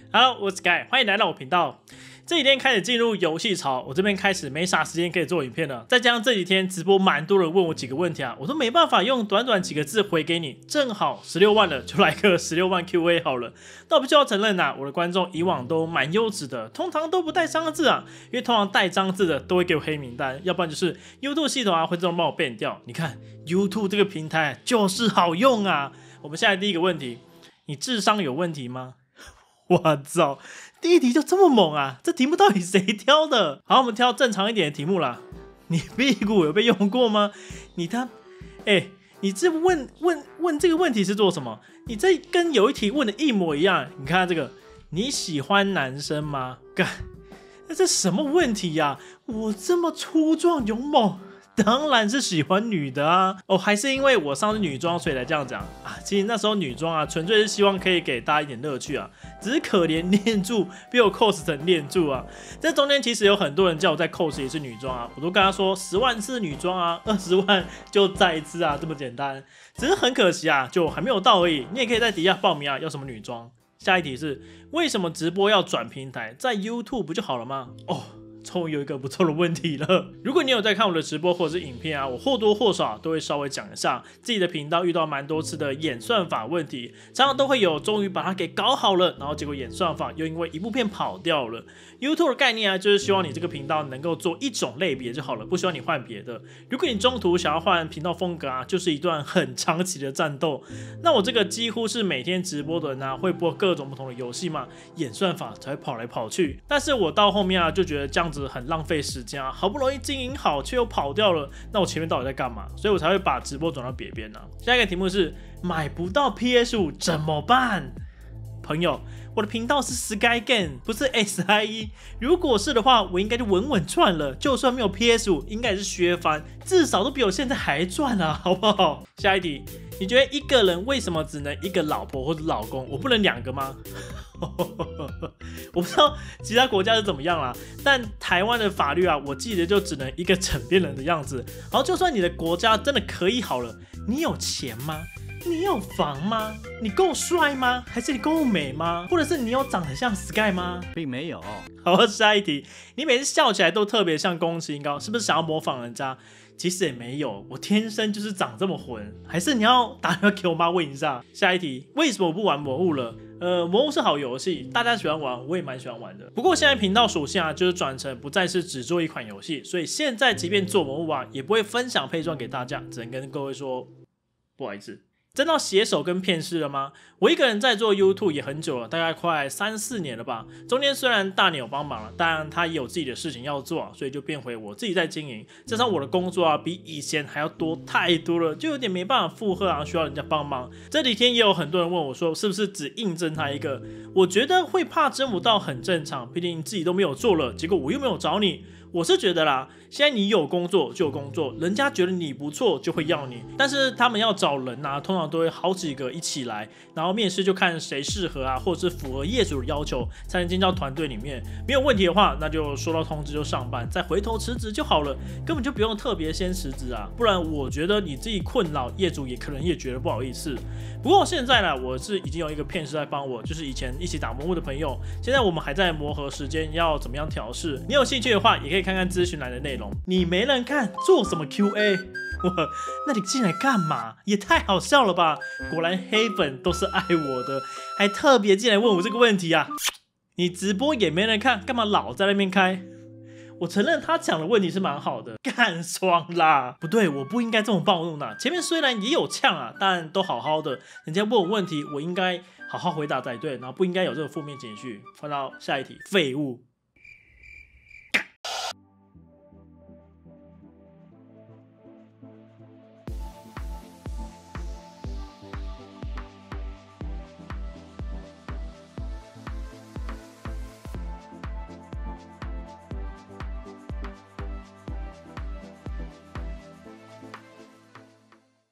Hello， 我是 Sky， 欢迎来到我频道。这几天开始进入游戏潮，我这边开始没啥时间可以做影片了。再加上这几天直播蛮多人问我几个问题啊，我都没办法用短短几个字回给你。正好16万了，就来个16万 QA 好了。但我必须要承认啊，我的观众以往都蛮优质的，通常都不带脏字啊，因为通常带脏字的都会给我黑名单，要不然就是 YouTube 系统啊会自动帮我变掉。你看 YouTube 这个平台就是好用啊。我们现在第一个问题，你智商有问题吗？我操，第一题就这么猛啊！这题目到底谁挑的？好，我们挑正常一点的题目啦。你屁股有被用过吗？你你这问这个问题是做什么？你这跟有一题问的一模一样。你看这个，你喜欢男生吗？干，这什么问题呀？我这么粗壮勇猛，当然是喜欢女的啊！哦，还是因为我上是女装，所以才这样讲啊。其实那时候女装啊，纯粹是希望可以给大家一点乐趣啊。只是可怜念住被我 cos 成念住啊！这中间其实有很多人叫我再 cos 一次女装啊，我都跟他说10万次女装啊，20万就再一次啊，这么简单。只是很可惜啊，就还没有到而已。你也可以在底下报名啊，要什么女装？下一题是为什么直播要转平台？在 YouTube 不就好了吗？哦。终于有一个不错的问题了。如果你有在看我的直播或者是影片啊，我或多或少都会稍微讲一下自己的频道遇到蛮多次的演算法问题，常常都会有终于把它给搞好了，然后结果演算法又因为一部片跑掉了。YouTube 的概念啊，就是希望你这个频道能够做一种类别就好了，不希望你换别的。如果你中途想要换频道风格啊，就是一段很长期的战斗。那我这个几乎是每天直播的人啊，会播各种不同的游戏嘛，演算法才会跑来跑去。但是我到后面啊，就觉得这样子很浪费时间啊，好不容易经营好却又跑掉了，那我前面到底在干嘛？所以我才会把直播转到别边啊。下一个题目是买不到 PS5 怎么办？朋友，我的频道是 Sky Game， 不是 SIE。如果是的话，我应该就稳稳赚了。就算没有 PS5， 应该也是削翻，至少都比我现在还赚啊，好不好？下一题，你觉得一个人为什么只能一个老婆或者老公？我不能2个吗？我不知道其他国家是怎么样啦，但台湾的法律啊，我记得就只能一个枕边人的样子。然后就算你的国家真的可以好了，你有钱吗？你有房吗？你够帅吗？还是你够美吗？或者是你有长得像 Sky 吗？ 并没有。 好，下一题，你每次笑起来都特别像宫崎英高，是不是想要模仿人家？其实也没有，我天生就是长这么混。还是你要打电话给我妈问一下？下一题，为什么我不玩魔物了？魔物是好游戏，大家喜欢玩，我也蛮喜欢玩的。不过现在频道属性啊，就是转成不再是只做一款游戏，所以现在即便做魔物啊，也不会分享配装给大家，只能跟各位说不好意思。真到写手跟片师了吗？我一个人在做 YouTube 也很久了，大概快3-4年了吧。中间虽然大牛有帮忙了，但他也有自己的事情要做，所以就变回我自己在经营。加上我的工作啊，比以前还要多太多了，就有点没办法负荷啊，需要人家帮忙。这几天也有很多人问我说，是不是只应征他一个？我觉得会怕征不到很正常，毕竟自己都没有做了，结果我又没有找你。我是觉得啦，现在你有工作就有工作，人家觉得你不错就会要你，但是他们要找人啊，通常都会好几个一起来，然后面试就看谁适合啊，或者是符合业主的要求才能进到团队里面。没有问题的话，那就收到通知就上班，再回头辞职就好了，根本就不用特别先辞职啊，不然我觉得你自己困扰，业主也可能也觉得不好意思。不过现在呢，我是已经有一个片师在帮我，就是以前一起打魔物的朋友，现在我们还在磨合时间要怎么样调试。你有兴趣的话，也可以看看咨询栏的内容。你没人看，做什么 QA？ 那你进来干嘛？也太好笑了吧！果然黑粉都是爱我的，还特别进来问我这个问题啊！你直播也没人看，干嘛老在那边开？我承认他讲的问题是蛮好的，干爽啦！不对，我不应该这么暴怒呢。前面虽然也有呛啊，但都好好的。人家问我问题，我应该好好回答才对，然后不应该有这个负面情绪。换到下一题，废物。